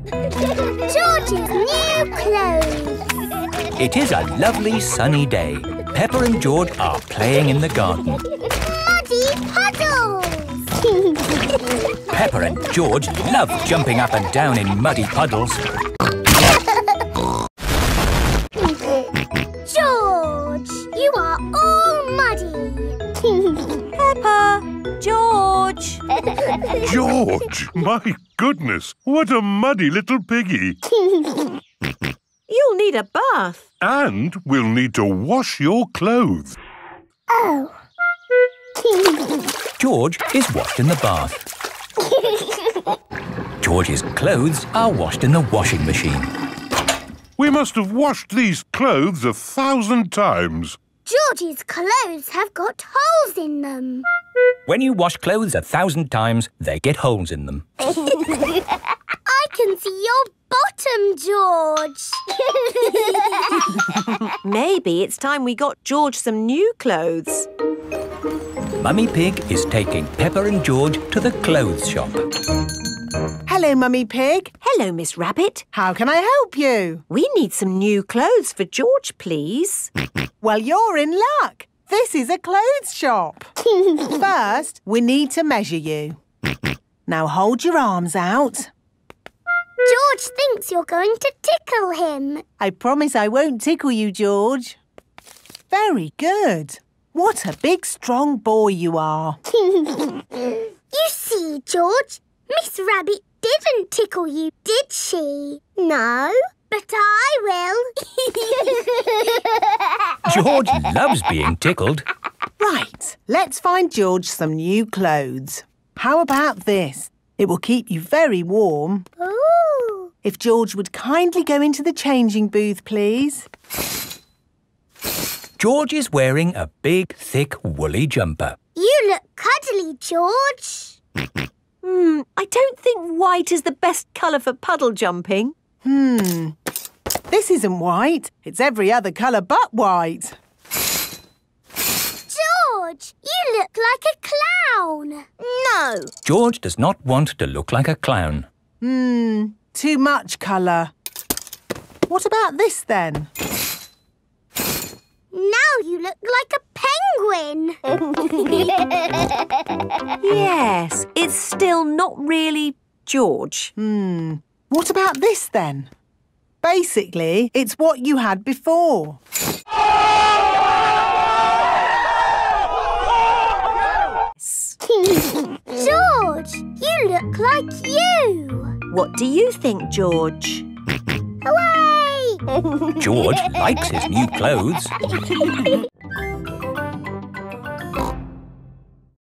George's new clothes. It is a lovely sunny day. Peppa and George are playing in the garden. Muddy puddles. Peppa and George love jumping up and down in muddy puddles. George, you are all muddy. Peppa! George! George, my goodness, what a muddy little piggy. You'll need a bath. And we'll need to wash your clothes. Oh. George is washed in the bath. George's clothes are washed in the washing machine. We must have washed these clothes 1,000 times. George's clothes have got holes in them. When you wash clothes 1,000 times, they get holes in them. I can see your bottom, George. Maybe it's time we got George some new clothes. Mummy Pig is taking Peppa and George to the clothes shop. Hello, Mummy Pig. Hello, Miss Rabbit. How can I help you? We need some new clothes for George, please. Well, you're in luck. This is a clothes shop. First, we need to measure you. Now hold your arms out. George thinks you're going to tickle him. I promise I won't tickle you, George. Very good. What a big, strong boy you are. You see, George, Miss Rabbit didn't tickle you, did she? No, but I will. George loves being tickled. Right, let's find George some new clothes. How about this? It will keep you very warm. Ooh. If George would kindly go into the changing booth, please. George is wearing a big, thick, woolly jumper. You look cuddly, George. I don't think white is the best colour for puddle jumping. This isn't white. It's every other colour but white. George, you look like a clown. No. George does not want to look like a clown. Too much colour. What about this then? Now you look like a penguin. Yes, it's still not really George. What about this then? Basically, it's what you had before. George, you look like you. What do you think, George? Hooray! George likes his new clothes.